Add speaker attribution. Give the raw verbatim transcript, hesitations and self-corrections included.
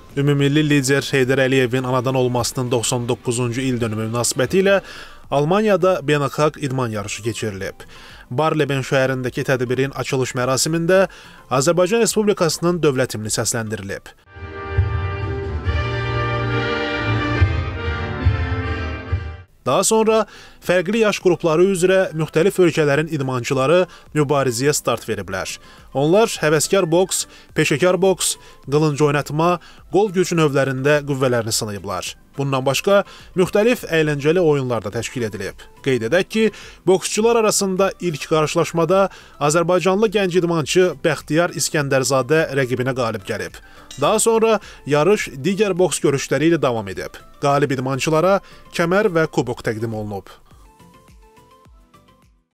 Speaker 1: Ümumilli lider Heydər Əliyevin anadan olmasının doxsan doqquzuncu il dönümü münasibətilə Almaniyada beynəlxalq idman yarışı keçirilib. Barleben şəhərindəki tədbirin açılış mərasimində Azərbaycan Respublikasının dövlət himni səsləndirilib. Daha sonra fərqli yaş qrupları üzrə müxtəlif ölkələrin idmançıları mübarizəyə start veriblər. Onlar həvəskar boks, peşəkar boks, qılınc oynatma, qol gücü növlərində qüvvələrini sınayıblar. Bundan başqa müxtəlif əyləncəli oyunlar da təşkil edilib. Qeyd edək ki, boksçular arasında ilk qarşılaşmada Azərbaycanlı gənc idmançı Bəxtiyar İskəndərzadə rəqibinə qalib gəlib. Daha sonra yarış digər boks görüşləri ilə davam edib. Qalib idmançılara kəmər və kubok təqdim olunub.